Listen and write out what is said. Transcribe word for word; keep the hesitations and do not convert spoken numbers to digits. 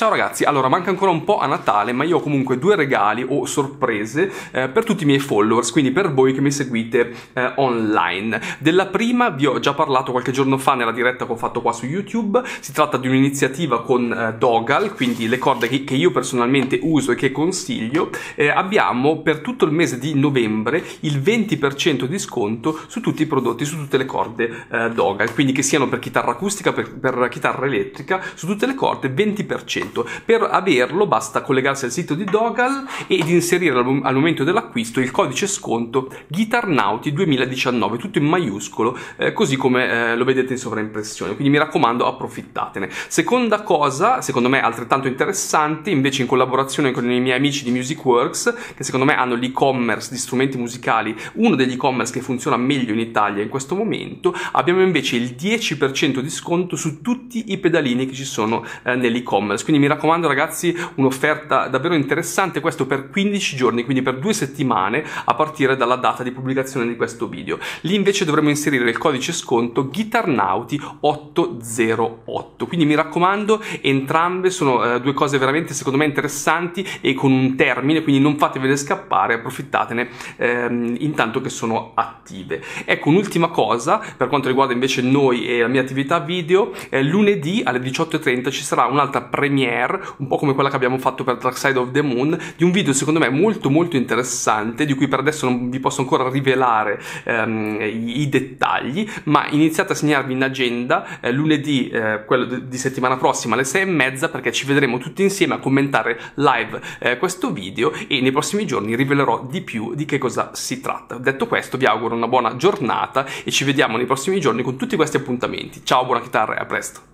Ciao ragazzi, allora manca ancora un po' a Natale, ma io ho comunque due regali o sorprese eh, per tutti i miei followers, quindi per voi che mi seguite eh, online. Della prima vi ho già parlato qualche giorno fa nella diretta che ho fatto qua su YouTube. Si tratta di un'iniziativa con eh, Dogal, quindi le corde che, che io personalmente uso e che consiglio. Eh, abbiamo per tutto il mese di novembre il venti per cento di sconto su tutti i prodotti, su tutte le corde eh, Dogal, quindi che siano per chitarra acustica, per, per chitarra elettrica, su tutte le corde venti per cento. Per averlo basta collegarsi al sito di Dogal ed inserire al momento dell'acquisto il codice sconto Guitarnauti duemiladiciannove, tutto in maiuscolo, eh, così come eh, lo vedete in sovraimpressione. Quindi mi raccomando, approfittatene. Seconda cosa, secondo me altrettanto interessante, invece in collaborazione con i miei amici di Musicworks, che secondo me hanno l'e-commerce di strumenti musicali, uno degli e-commerce che funziona meglio in Italia in questo momento, abbiamo invece il dieci per cento di sconto su tutti i pedalini che ci sono eh, nell'e-commerce. Quindi mi raccomando ragazzi, un'offerta davvero interessante, questo per quindici giorni, quindi per due settimane a partire dalla data di pubblicazione di questo video. Lì invece dovremo inserire il codice sconto Guitarnauti ottocentotto. Quindi mi raccomando, entrambe sono eh, due cose veramente secondo me interessanti e con un termine, quindi non fatevele scappare, approfittatene ehm, intanto che sono attive. Ecco, un'ultima cosa per quanto riguarda invece noi e la mia attività video, eh, lunedì alle diciotto e trenta ci sarà un'altra premiere, un po' come quella che abbiamo fatto per Dark Side of the Moon, di un video secondo me molto molto interessante, di cui per adesso non vi posso ancora rivelare ehm, i, i dettagli, ma iniziate a segnarvi in agenda eh, lunedì, eh, quello di settimana prossima alle sei e mezza, perché ci vedremo tutti insieme a commentare live eh, questo video e nei prossimi giorni rivelerò di più di che cosa si tratta. Detto questo, vi auguro una buona giornata e ci vediamo nei prossimi giorni con tutti questi appuntamenti. Ciao, buona chitarra e a presto!